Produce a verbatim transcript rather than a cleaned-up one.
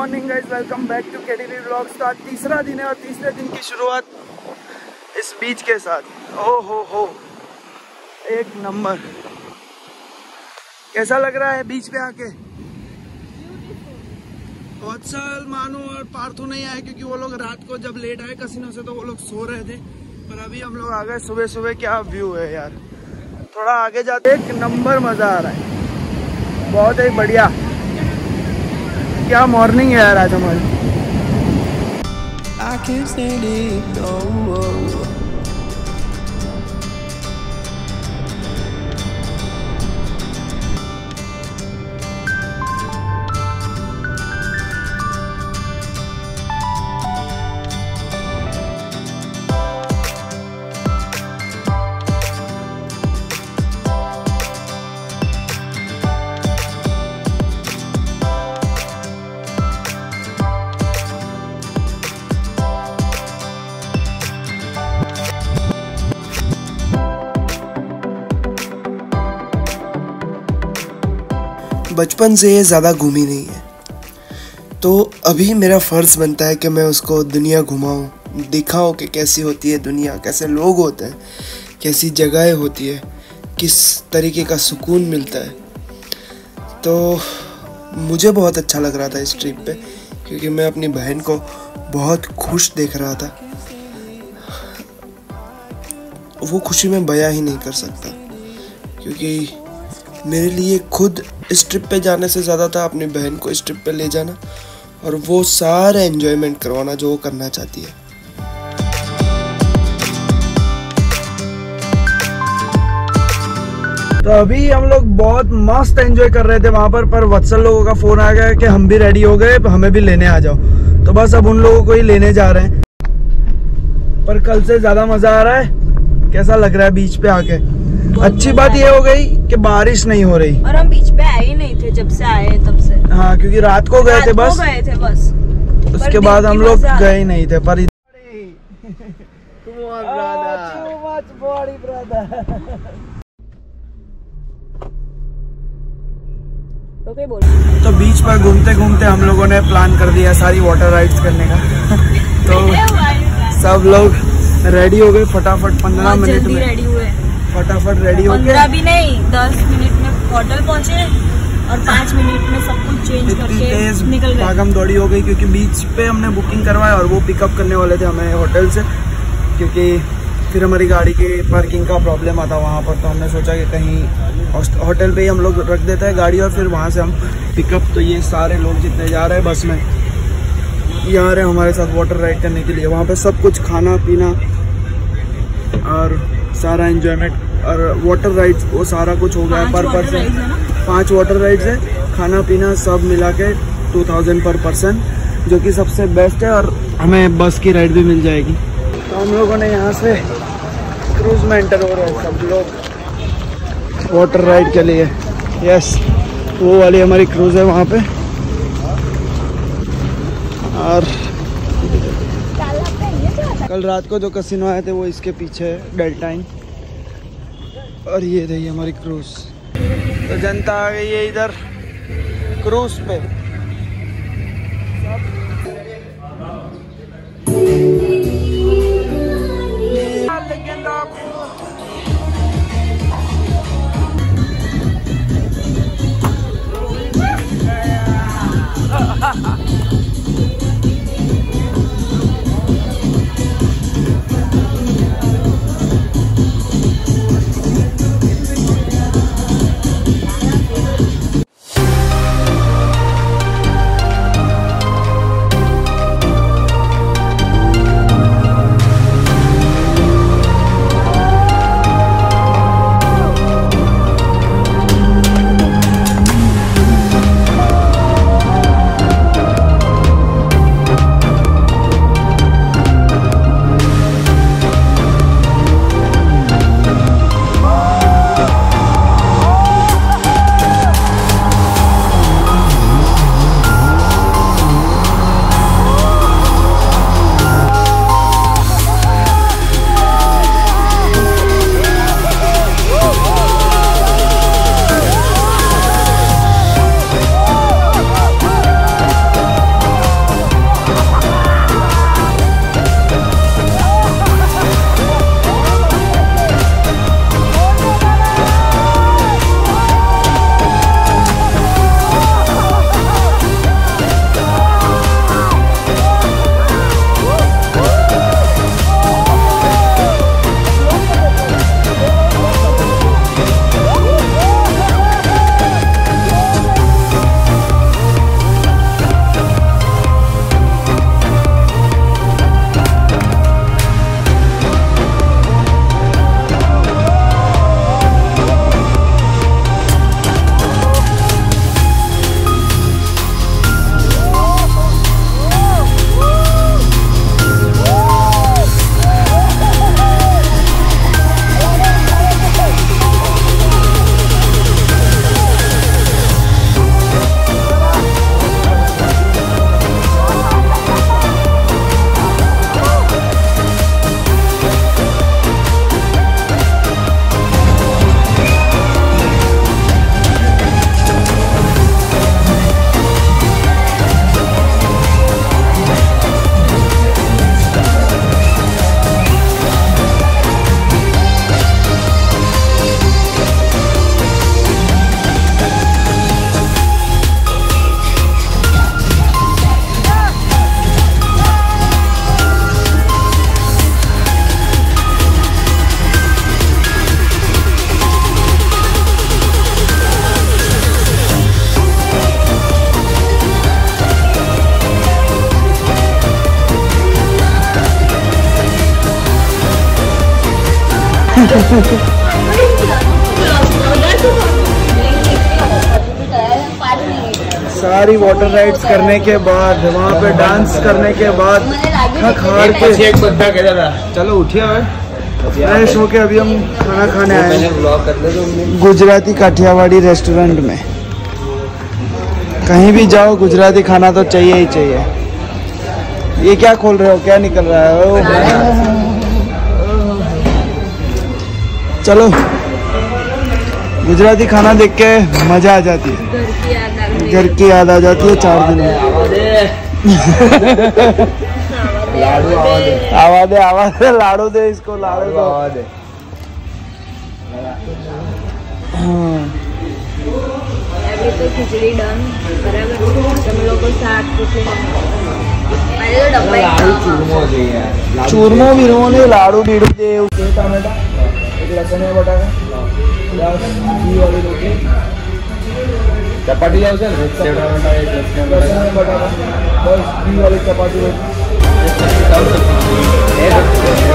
Morning guys, welcome back to KDV vlogs. तो आज तीसरा दिन है और तीसरे दिन की शुरुआत इस बीच के साथ। ओ हो हो एक नंबर। कैसा लग रहा है बीच पे आके? बहुत साल मानो और पार्थू नहीं आए क्योंकि वो लोग रात को जब लेट आए कसिनो से तो वो लोग सो रहे थे, पर अभी हम लोग आ गए सुबह सुबह। क्या व्यू है यार, थोड़ा आगे जाते एक नंबर मजा आ रहा है, बहुत ही बढ़िया। क्या मॉर्निंग है यार आज हमारी। I can't stand it, no. बचपन से ये ज़्यादा घूमी नहीं है, तो अभी मेरा फ़र्ज़ बनता है कि मैं उसको दुनिया घुमाऊँ, दिखाऊँ कि कैसी होती है दुनिया, कैसे लोग होते हैं, कैसी जगहें होती है, किस तरीके का सुकून मिलता है। तो मुझे बहुत अच्छा लग रहा था इस ट्रिप पे, क्योंकि मैं अपनी बहन को बहुत खुश देख रहा था। वो खुशी मैं बयां ही नहीं कर सकता, क्योंकि मेरे लिए खुद इस ट्रिप पे जाने से ज़्यादा था अपनी बहन को इस ट्रिप पे ले जाना और वो सारा एंजॉयमेंट करवाना जो वो करना चाहती है। तो अभी हम लोग बहुत मस्त एंजॉय कर रहे थे वहाँ पर पर वत्सल लोगों का फोन आ गया कि हम भी रेडी हो गए, हमें भी लेने आ जाओ। तो बस अब उन लोगों को ही लेने जा रहे हैं, पर कल से ज़्यादा मज़ा आ रहा है। कैसा लग रहा है बीच पे आके? अच्छी बात ये हो गई कि बारिश नहीं हो रही और हम बीच पे आए ही नहीं थे जब से आए तब से। हाँ, क्योंकि रात को गए थे बस गए थे बस उसके बाद हम लोग गए ही नहीं थे। पर तो बीच पर घूमते घूमते हम लोगों ने प्लान कर दिया सारी वाटर राइड्स करने का। तो सब लोग रेडी हो गए फटाफट, पंद्रह मिनट में रेडी हुए, फटाफट रेडी हो गए। पंद्रह भी नहीं, दस मिनट में होटल पहुंचे और पाँच मिनट में सब कुछ चेंज करके निकल गए। भागम दौड़ी हो गई क्योंकि बीच पे हमने बुकिंग करवाया और वो पिकअप करने वाले थे हमें होटल से, क्योंकि फिर हमारी गाड़ी की पार्किंग का प्रॉब्लम आता वहाँ पर। तो हमने सोचा कि कहीं होटल पे ही हम लोग रख देते हैं गाड़ी और फिर वहाँ से हम पिकअप। तो ये सारे लोग जितने जा रहे हैं बस में, ये आ रहे हैं हमारे साथ वाटर राइड करने के लिए। वहाँ पे सब कुछ खाना पीना और सारा एंजॉयमेंट और वाटर राइड्स वो सारा कुछ हो गया पर पर्सन। पांच वाटर राइड्स है, खाना पीना सब मिला के टू थाउजेंड पर पर्सन, जो कि सबसे बेस्ट है। और हमें बस की राइड भी मिल जाएगी। तो हम लोगों ने यहाँ से क्रूज में एंटर हो रहे हैं सब लोग वाटर राइड के लिए। यस, वो वाली हमारी क्रूज है वहाँ पे। और कल रात को जो कसिनो आए थे वो इसके पीछे है, डेल्टाइन। और ये रही हमारी क्रूज। तो जनता आ गई है इधर क्रूज पे। सारी वाटर राइड्स करने के बाद वहाँ पे डांस करने के बाद थक हार के एक बंदा कहता था चलो उठिए फ्रेश होके अभी हम खाना खाने आए हैं गुजराती काठियावाड़ी रेस्टोरेंट में। कहीं भी जाओ गुजराती खाना तो चाहिए ही चाहिए। ये क्या खोल रहे हो, क्या निकल रहा है? ओ, चलो गुजराती खाना देख के मजा आ जाती है, घर की याद आ जाती है चार दिन में। आवाज दे आवाज दे लाड़ू दे इसको, लाड़ू दो आवाज दे। अभी तो खिचड़ी डन बराबर, तुम लोग को साथ पहले तो डब्बा चूरमो बीरमो ने लाड़ू बीड़ू दे उसके टमाटा एक लसन है बटाका घी वाली रोटी चपाटी जाओ सर लसन है बटाका बस घी वाली चपाती रोटी